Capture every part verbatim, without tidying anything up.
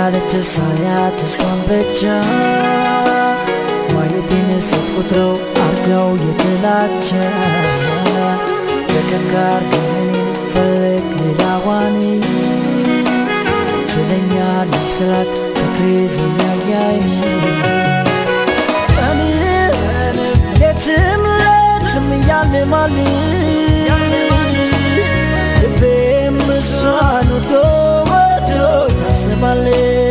ለተሳያት እሷን ብቻ ማየቴን ስትቆጥረው አርጋው የጥላቻ በቀጋር ግን ፈለግ ሌላዋን ትለኛለች ስላት ፍቅሬ ዝናያይን እኔ የትም ለትም ያለማል ልቤም እሷን ወዶ ወዶ ያስባል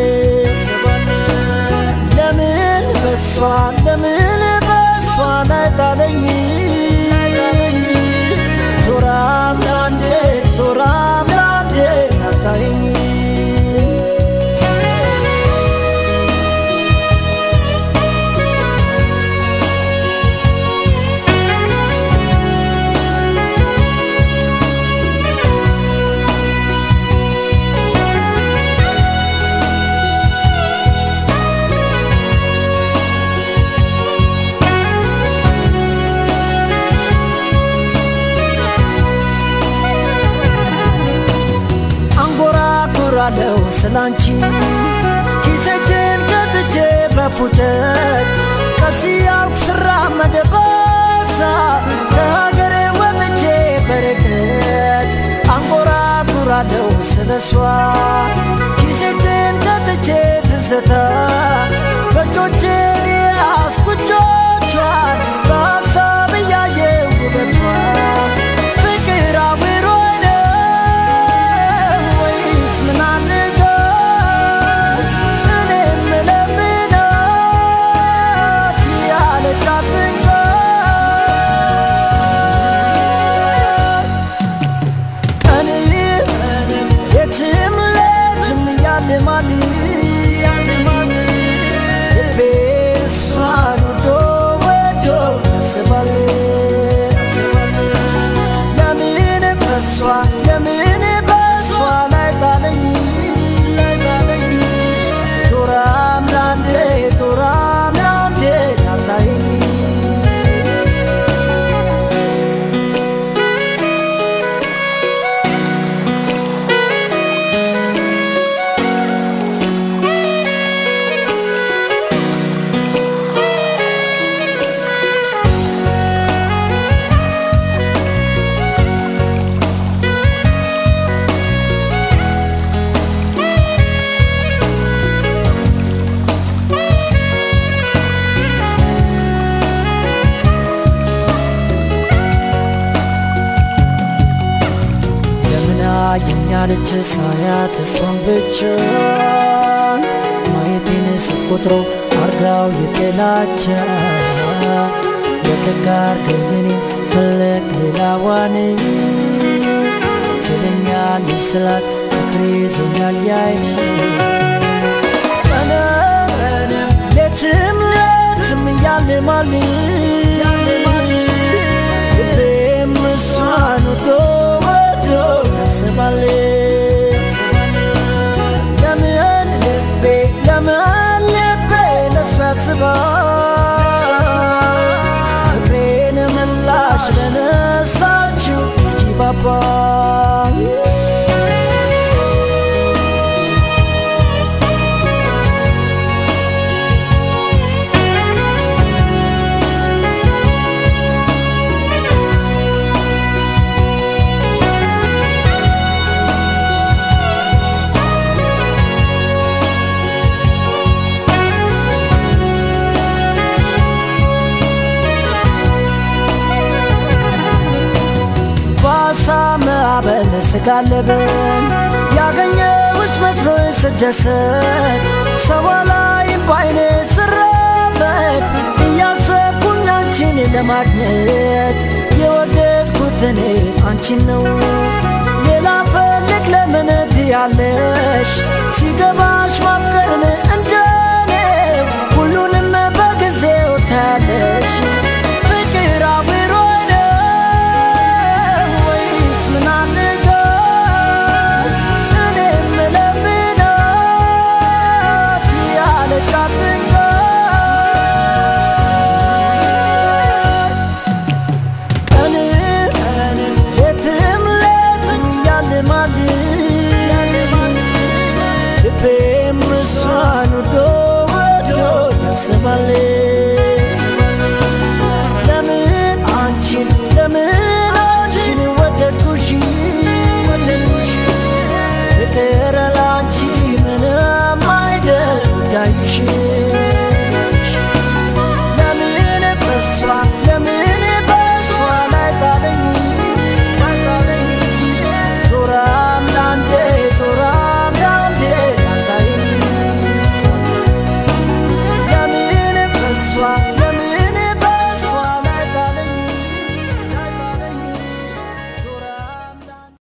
ለምን በሷ ለምን በሷ ናይጣለኝ ዞራም ላንዴ ዞራም ላንዴ ናታይኝ ለው ስላንቺ ኪሰችን ከትቼ በፉጨት ቀሲያልኩ ስራ መደባሳ ከሀገሬ ወጥቼ በርቀት አንጎራጉራለው ስለሷ ኪሰችን ከትቼ ትዝታ በእጆቼን ያስኩጆቿን በሀሳብ እያየው ውበቷን ፍቅር አዊሮኝ ለምን በሷ ናይጣለኝ ዞራም ላንዴ ዞራም ላንዴ ናታይኝ ያኛለች ሳያት እሷን ብቻ ማየቴን ስትቆጥረው አርጋው የጥላቻ በቀጋር ግን ፈለግ ሌላዋን ትለኛለች ስላት ፍቅሬ ዝናያይን የትም ለትም ያለማል ልቤም እሷን ወዶ ወዶ ያስባል ለምን ልቤ ለምን ልቤ ለሷ ያስባል ፍቅሬን ምላሽ ለነሳችው ጂባባ ማዕበል ስጋለብን ያገኘሁሽ መስሎኝ ስደሰት ሰው ላይም ባይኔ ስራበት እያሰብኩኝ አንቺን ለማግኘት የወደድኩት እኔ አንቺን ነው ሌላ ፈልግ ለምን ትያለሽ ሲገባሽ ማፍቀርን እንደ